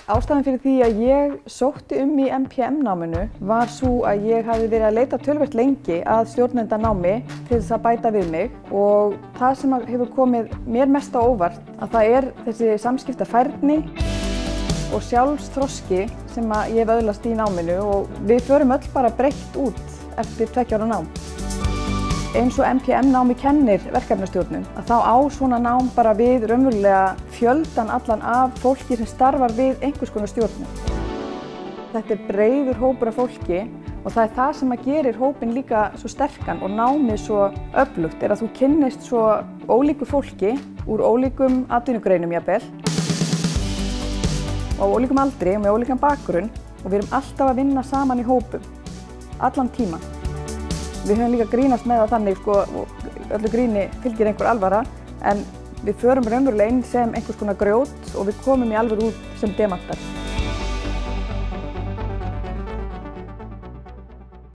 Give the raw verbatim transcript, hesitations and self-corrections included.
Ástæðan fyrir því að ég sótti um í M P M-náminu var sú að ég hafði verið að leita töluvert lengi að stjórnendanámi til þess að bæta við mig og það sem hefur komið mér mest á óvart að það er þessi samskiptafærni og sjálfsþroski sem að ég hef öðlast í náminu og við förum öll bara breytt út eftir tveggja ára nám. Eins og M P M-námi kennir verkefnastjórnun að þá á svona nám bara við raunverulega fjöldan allan af fólki sem starfar við einhvers konar stjórnun. Þetta er breiður hópur af fólki og það er það sem að gerir hópinn líka svo sterkan og námið svo öflugt er að þú kynnist svo ólíku fólki úr ólíkum atvinnugreinum jafnvel og á ólíkum aldri og með ólíkan bakgrunn og við erum alltaf að vinna saman í hópum, allan tíman. Við höfum líka grínast með það þannig, sko, og öllu gríni fylgir einhver alvara, en við förum raunverulega inn sem einhvers konar grjót og við komum í alvöru út sem demantar.